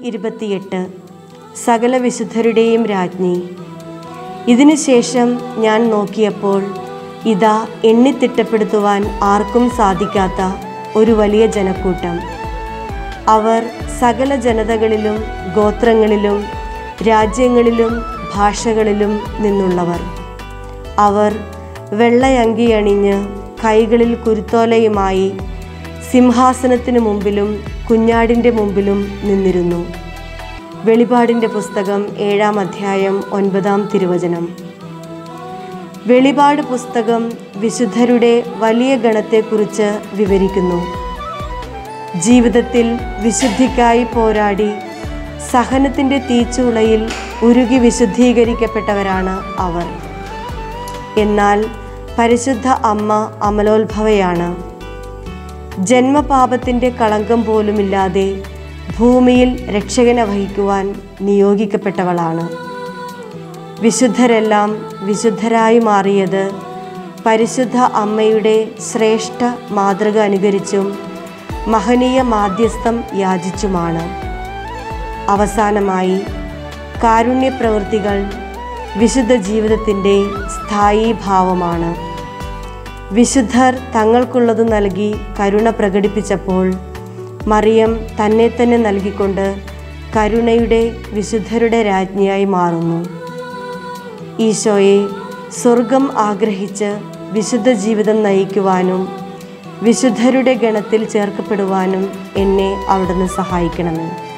28 സകല വിശുദ്ധരുടെയും രാജ്ഞി. ഇതിനുശേഷം ഞാൻ നോക്കിയപ്പോൾ ഇതാ എണ്ണിത്തിട്ടപ്പെടുത്തുവാൻ ആർക്കും സാധിക്കാത്ത ഒരു വലിയ ജനക്കൂട്ടം. അവർ സകല ജനതകളിലും ഗോത്രങ്ങളിലും രാജ്യങ്ങളിലും ഭാഷകളിലും നിന്നുള്ളവർ. അവർ വെള്ളയങ്കി അണിഞ്ഞ് കൈകളിൽ കുരുത്തോലയുമായി സിംഹാസനത്തിന് മുമ്പിലും കുഞ്ഞാടിൻ്റെ മുമ്പിലും നിന്നിരുന്നു. വെളിപാടിൻ്റെ പുസ്തകം 7-ാം അധ്യായം 9-ാം തിരുവചനം. വെളിപാട് പുസ്തകം വിശുദ്ധരുടെ വലിയ ഗണത്തെക്കുറിച്ച് വിവരിക്കുന്നു. ജീവിതത്തിൽ വിശുദ്ധിക്കായി പോരാടി സഹനത്തിൻ്റെ തീച്ചൂളയിൽ ഉരുകി വിശുദ്ധീകരിക്കപ്പെട്ടവരാണ് അവർ. എന്നാൽ പരിശുദ്ധ അമ്മ അമലോത്ഭവയാണ്. ജന്മപാപത്തിൻ്റെ കളങ്കം പോലുമില്ലാതെ ഭൂമിയിൽ രക്ഷകനെ വഹിക്കുവാൻ നിയോഗിക്കപ്പെട്ടവളാണ്. വിശുദ്ധരെല്ലാം വിശുദ്ധരായി മാറിയത് പരിശുദ്ധ അമ്മയുടെ ശ്രേഷ്ഠ മാതൃക അനുകരിച്ചും മഹനീയ മാധ്യസ്ഥം യാചിച്ചുമാണ്. അവസാനമായി കാരുണ്യപ്രവൃത്തികൾ വിശുദ്ധ ജീവിതത്തിൻ്റെ സ്ഥായീ ഭാവമാണ്. വിശുദ്ധർ തങ്ങൾക്കുള്ളത് നൽകി കരുണ പ്രകടിപ്പിച്ചപ്പോൾ മറിയം തന്നെ തന്നെ നൽകിക്കൊണ്ട് കരുണയുടെ വിശുദ്ധരുടെ രാജ്ഞിയായി മാറുന്നു. ഈശോയെ സ്വർഗം ആഗ്രഹിച്ച് വിശുദ്ധ ജീവിതം നയിക്കുവാനും വിശുദ്ധരുടെ ഗണത്തിൽ ചേർക്കപ്പെടുവാനും എന്നെ അവിടുന്ന് സഹായിക്കണമേ.